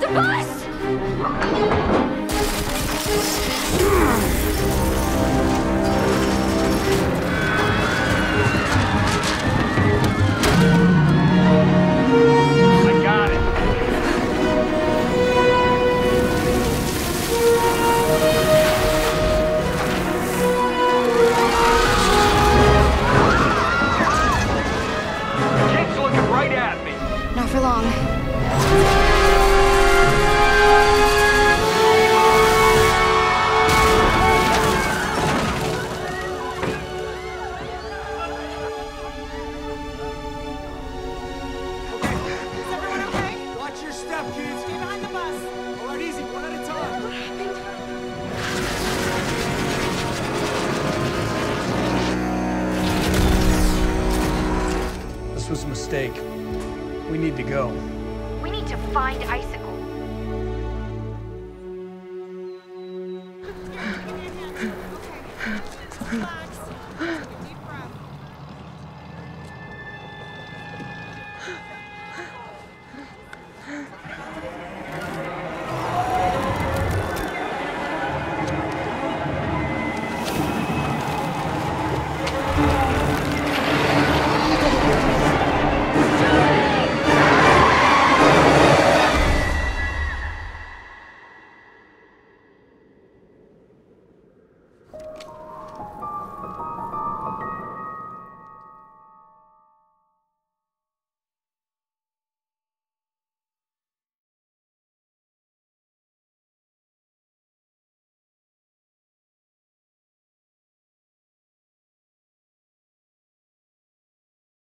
bus! I got it. The kid's looking right at me. Not for long. This was a mistake. We need to go. We need to find Icicle.